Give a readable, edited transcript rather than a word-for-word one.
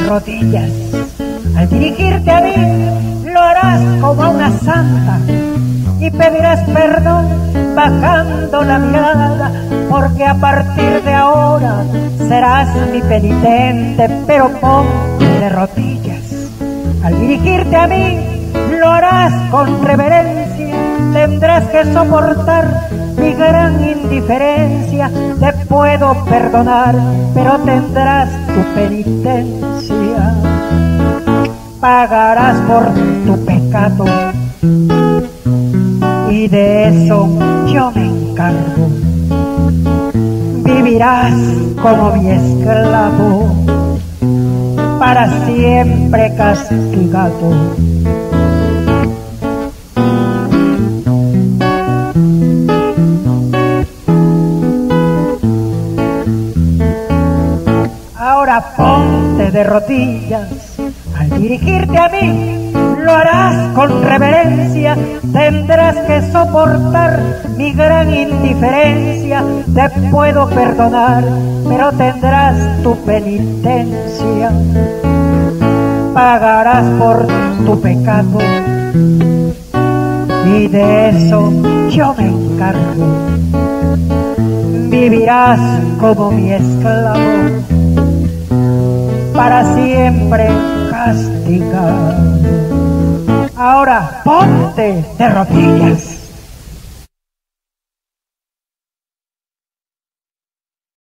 rodillas. Al dirigirte a mí, lo harás como a una santa y pedirás perdón bajando la mirada, porque a partir de ahora serás mi penitente, pero ponte de rodillas. Al dirigirte a mí, lo harás con reverencia, tendrás que soportar mi gran indiferencia. Te puedo perdonar, pero tendrás tu penitencia. Pagarás por tu pecado y de eso yo me encargo. Vivirás como mi esclavo, para siempre castigado. Ahora ponte de rodillas. Al dirigirte a mí, lo harás con reverencia, tendrás que soportar mi gran indiferencia. Te puedo perdonar, pero tendrás tu penitencia. Pagarás por tu pecado y de eso yo me encargo. Vivirás como mi esclavo, para siempre castigado. Ahora ponte de rodillas.